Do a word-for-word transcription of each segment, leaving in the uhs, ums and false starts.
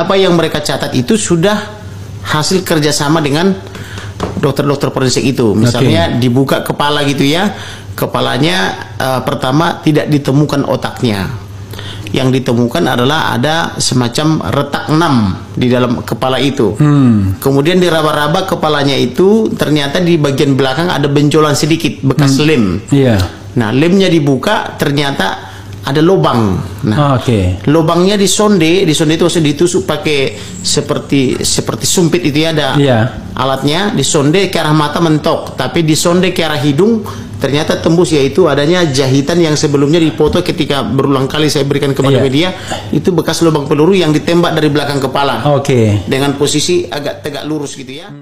apa yang mereka catat itu sudah hasil kerjasama dengan dokter-dokter forensik itu. Misalnya okay. dibuka kepala gitu ya, kepalanya uh, pertama tidak ditemukan otaknya. Yang ditemukan adalah ada semacam retak enam di dalam kepala itu. Hmm. Kemudian diraba-raba kepalanya itu, ternyata di bagian belakang ada benjolan sedikit bekas hmm. lem. Yeah. Nah, lemnya dibuka, ternyata ada lubang. Nah, oh, okay. lubangnya disonde, disonde itu maksudnya ditusuk pakai seperti seperti sumpit itu ya, ada yeah. alatnya, disonde ke arah mata mentok, tapi disonde ke arah hidung ternyata tembus, yaitu adanya jahitan yang sebelumnya dipoto ketika berulang kali saya berikan kepada yeah. media, itu bekas lubang peluru yang ditembak dari belakang kepala. Oke. Okay. Dengan posisi agak tegak lurus gitu ya.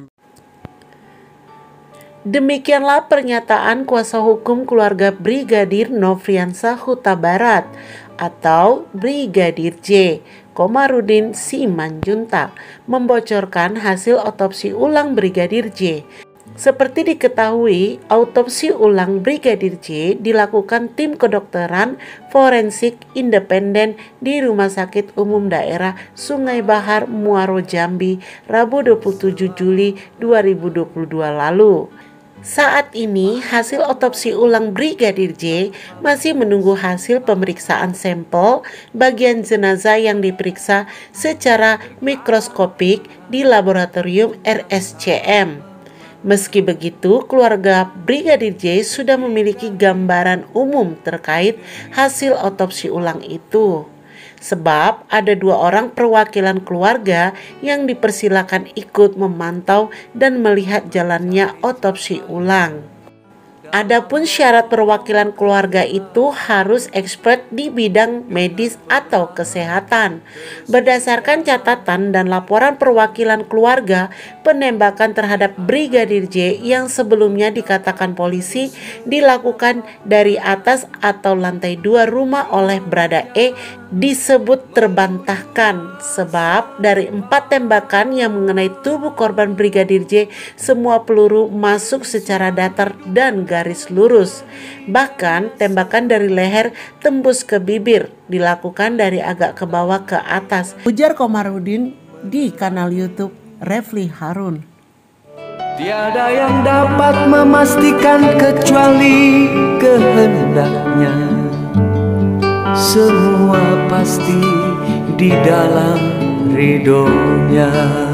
Demikianlah pernyataan kuasa hukum keluarga Brigadir Nofriansah Huta Barat atau Brigadir J, Komarudin Simanjuntak, membocorkan hasil otopsi ulang Brigadir J. Seperti diketahui, autopsi ulang Brigadir J dilakukan tim kedokteran forensik independen di Rumah Sakit Umum Daerah Sungai Bahar, Muaro Jambi, Rabu dua puluh tujuh Juli dua ribu dua puluh dua lalu. Saat ini, hasil otopsi ulang Brigadir J masih menunggu hasil pemeriksaan sampel bagian jenazah yang diperiksa secara mikroskopik di laboratorium R S C M. Meski begitu, keluarga Brigadir J sudah memiliki gambaran umum terkait hasil otopsi ulang itu. Sebab ada dua orang perwakilan keluarga yang dipersilakan ikut memantau dan melihat jalannya otopsi ulang. Adapun syarat perwakilan keluarga itu harus expert di bidang medis atau kesehatan. Berdasarkan catatan dan laporan perwakilan keluarga, penembakan terhadap Brigadir J yang sebelumnya dikatakan polisi dilakukan dari atas atau lantai dua rumah oleh Brada E disebut terbantahkan, sebab dari empat tembakan yang mengenai tubuh korban Brigadir J, semua peluru masuk secara datar dan garis lurus. Bahkan tembakan dari leher tembus ke bibir dilakukan dari agak ke bawah ke atas, ujar Komarudin di kanal YouTube Refli Harun. Tiada yang dapat memastikan kecuali kehendaknya. Semua pasti di dalam ridhonya.